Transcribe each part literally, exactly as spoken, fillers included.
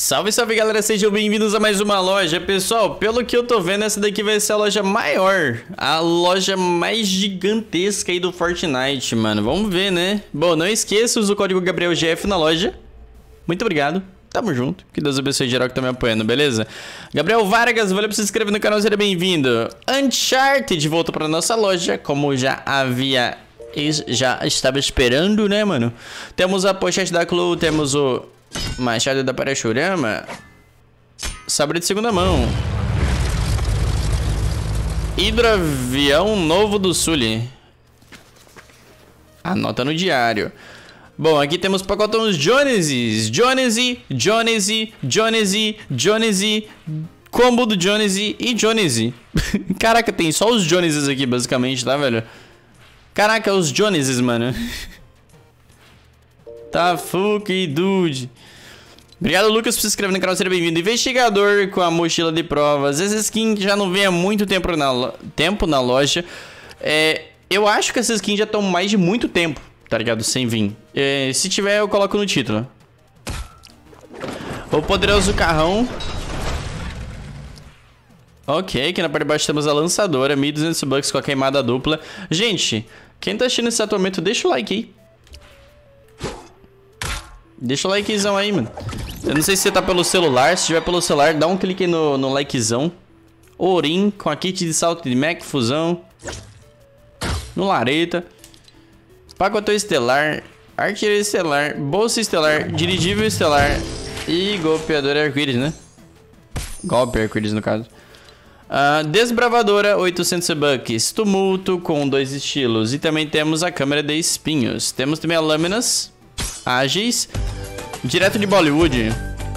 Salve, salve galera, sejam bem-vindos a mais uma loja. Pessoal, pelo que eu tô vendo, essa daqui vai ser a loja maior, a loja mais gigantesca aí do Fortnite, mano. Vamos ver, né? Bom, não esqueça, usa o código Gabriel G F na loja. Muito obrigado, tamo junto. Que Deus abençoe geral que tá me apoiando, beleza? Gabriel Vargas, valeu por se inscrever no canal, seja bem-vindo. Uncharted voltou pra nossa loja, como já havia... já estava esperando, né, mano? Temos a pochete da Clu, temos o... machado da Parashurama, sabre de segunda mão, hidroavião novo do Sully. Anota no diário. Bom, aqui temos pacotões Jonesy, Jonesy, Jonesy, Jonesy, Jonesy, combo do Jonesy e Jonesy. Caraca, tem só os Jonesys aqui, basicamente, tá, velho? Caraca, os Jonesys, mano. Tá, fuck, dude. Obrigado, Lucas, por se inscrever no canal, seja bem-vindo. Investigador com a mochila de provas. Essa skin já não vem há muito tempo na, lo... tempo na loja. É, eu acho que essas skins já estão mais de muito tempo, tá ligado? Sem vir. É, se tiver, eu coloco no título. O poderoso carrão. Ok, aqui na parte de baixo temos a lançadora, mil e duzentos bucks com a queimada dupla. Gente, quem tá assistindo esse atuamento, deixa o like aí. Deixa o likezão aí, mano. Eu não sei se você tá pelo celular. Se tiver pelo celular, dá um clique no, no likezão. Orim com a kit de salto de Mac Fusão. No Lareta. Pacotão estelar. Arqueiro estelar. Bolsa estelar. Dirigível estelar. E golpeador arco-íris, né? Golpe arco-íris, no caso. Uh, desbravadora, oitocentos bucks. Tumulto com dois estilos. E também temos a câmera de espinhos. Temos também a lâminas ágeis. Direto de Bollywood.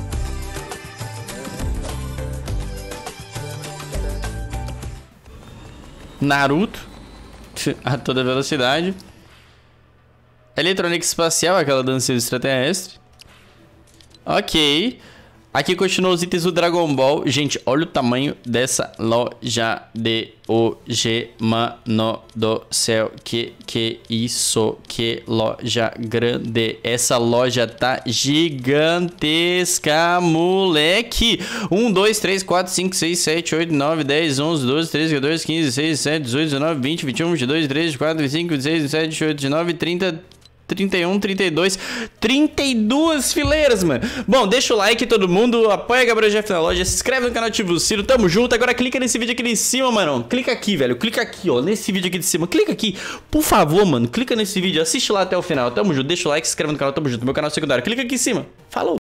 Naruto. A toda velocidade. Eletrônica espacial, aquela dança extraterrestre. Ok. Aqui continua os itens do Dragon Ball. Gente, olha o tamanho dessa loja de hoje, mano do céu. Que que isso? Que loja grande. Essa loja tá gigantesca, moleque. um, dois, três, quatro, cinco, seis, sete, oito, nove, dez, onze, doze, treze, quatorze, quinze, dezesseis, dezessete, dezoito, dezenove, vinte, vinte e um, vinte e dois, vinte e três, vinte e quatro, vinte e cinco, vinte e seis, vinte e sete, vinte e oito, dezenove, trinta... trinta e um, trinta e dois, trinta e duas fileiras, mano. Bom, deixa o like, todo mundo. Apoia a Gabriel G F na loja. Se inscreve no canal, ativa o sino. Tamo junto. Agora clica nesse vídeo aqui de cima, mano. Clica aqui, velho. Clica aqui, ó. Nesse vídeo aqui de cima. Clica aqui. Por favor, mano. Clica nesse vídeo. Assiste lá até o final. Tamo junto. Deixa o like, se inscreve no canal. Tamo junto. Meu canal secundário. Clica aqui em cima. Falou.